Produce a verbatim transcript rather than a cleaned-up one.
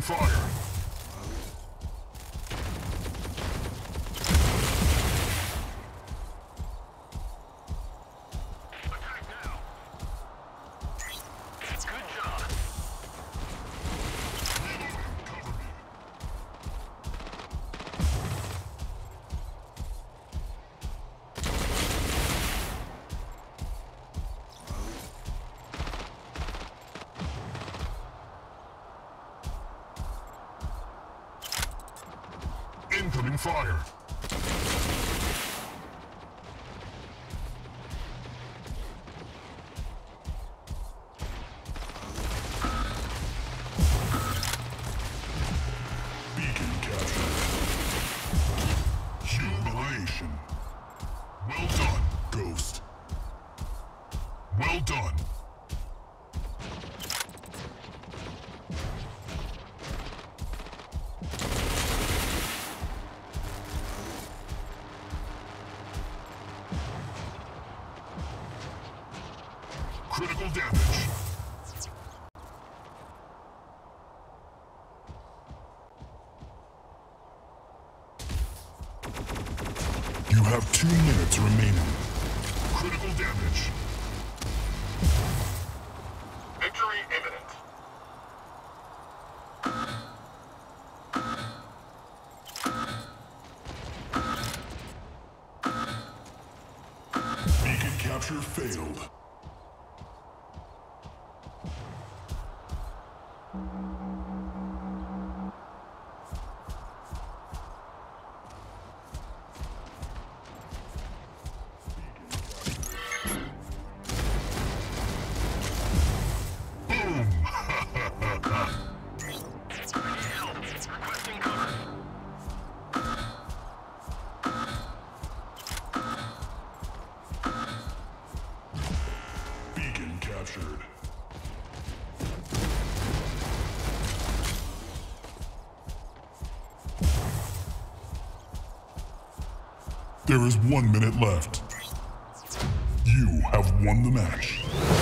fire. Attack now. Good job. Cover me. Incoming fire. Beacon captured. Humiliation. Well done, Ghost. Well done. Critical damage. You have two minutes remaining. Critical damage. Victory imminent. Beacon capture failed. Boom! Help. Requesting cover. Beacon captured. There is one minute left. You have won the match.